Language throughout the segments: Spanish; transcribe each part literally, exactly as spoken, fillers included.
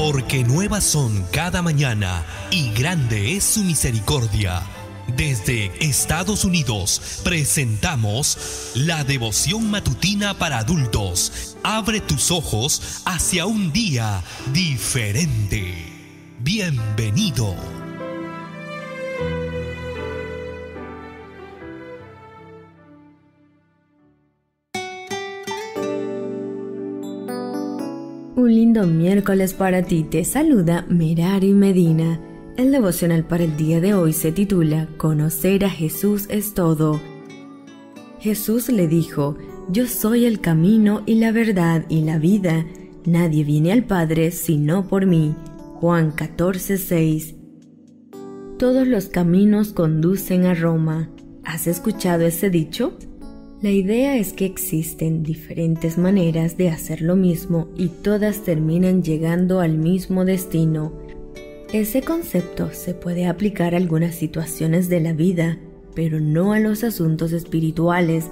porque nuevas son cada mañana y grande es su misericordia. Desde Estados Unidos presentamos la devoción matutina para adultos. Abre tus ojos hacia un día diferente. Bienvenido. Un lindo miércoles para ti, te saluda Merari Medina. El devocional para el día de hoy se titula Conocer a Jesús es todo. Jesús le dijo: Yo soy el camino y la verdad y la vida. Nadie viene al Padre sino por mí. Juan catorce seis. Todos los caminos conducen a Roma. ¿Has escuchado ese dicho? La idea es que existen diferentes maneras de hacer lo mismo y todas terminan llegando al mismo destino. Ese concepto se puede aplicar a algunas situaciones de la vida, pero no a los asuntos espirituales.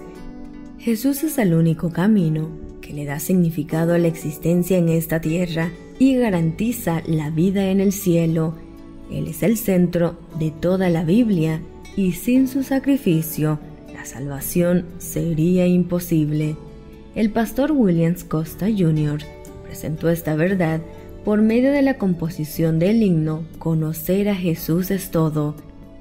Jesús es el único camino que le da significado a la existencia en esta tierra y garantiza la vida en el cielo. Él es el centro de toda la Biblia y sin su sacrificio, la salvación sería imposible. El pastor Williams Costa junior presentó esta verdad por medio de la composición del himno Conocer a Jesús es todo.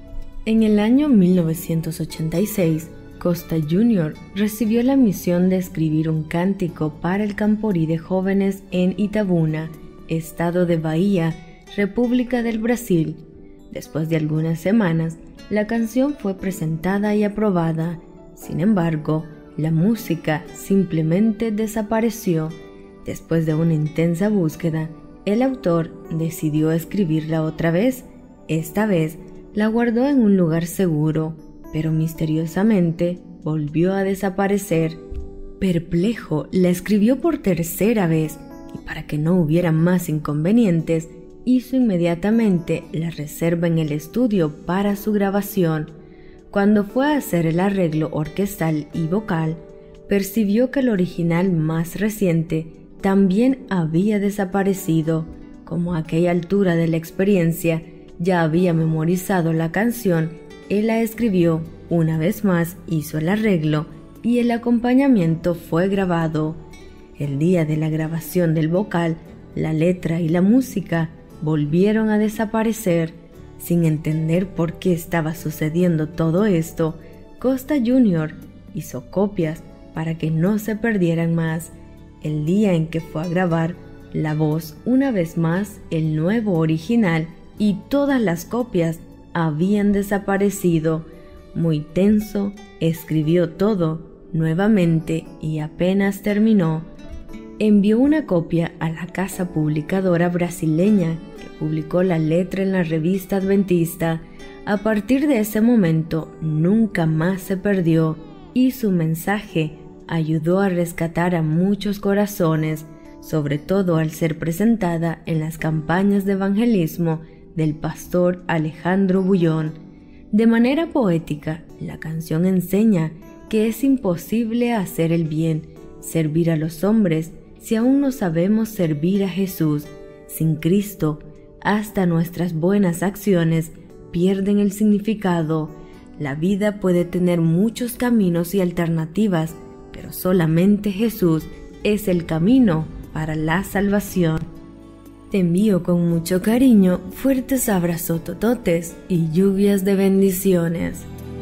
En el año mil novecientos ochenta y seis, Costa junior recibió la misión de escribir un cántico para el Camporí de Jóvenes en Itabuna, estado de Bahía, República del Brasil. Después de algunas semanas, la canción fue presentada y aprobada. Sin embargo, la música simplemente desapareció. Después de una intensa búsqueda, el autor decidió escribirla otra vez. Esta vez la guardó en un lugar seguro, pero misteriosamente volvió a desaparecer. Perplejo, la escribió por tercera vez y para que no hubiera más inconvenientes, hizo inmediatamente la reserva en el estudio para su grabación. Cuando fue a hacer el arreglo orquestal y vocal, percibió que el original más reciente también había desaparecido. Como a aquella altura de la experiencia ya había memorizado la canción, él la escribió una vez más, hizo el arreglo y el acompañamiento fue grabado. El día de la grabación del vocal, la letra y la música volvieron a desaparecer. Sin entender por qué estaba sucediendo todo esto, Costa junior hizo copias para que no se perdieran más. El día en que fue a grabar la voz, una vez más el nuevo original y todas las copias habían desaparecido. Muy tenso, escribió todo nuevamente y apenas terminó, envió una copia a la casa publicadora brasileña que publicó la letra en la revista Adventista. A partir de ese momento nunca más se perdió y su mensaje ayudó a rescatar a muchos corazones, sobre todo al ser presentada en las campañas de evangelismo del pastor Alejandro Bullón. De manera poética, la canción enseña que es imposible hacer el bien, servir a los hombres, si aún no sabemos servir a Jesús. Sin Cristo, hasta nuestras buenas acciones pierden el significado. La vida puede tener muchos caminos y alternativas, pero solamente Jesús es el camino para la salvación. Te envío con mucho cariño fuertes abrazos tototes y lluvias de bendiciones.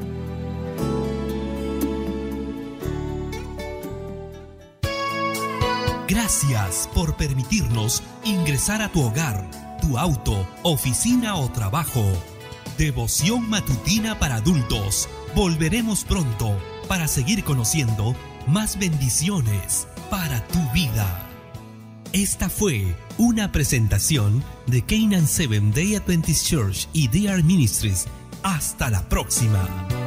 Gracias por permitirnos ingresar a tu hogar, tu auto, oficina o trabajo. Devoción matutina para adultos. Volveremos pronto para seguir conociendo más bendiciones para tu vida. Esta fue una presentación de Canaan Seventh Day Adventist Church y D R Ministries. Hasta la próxima.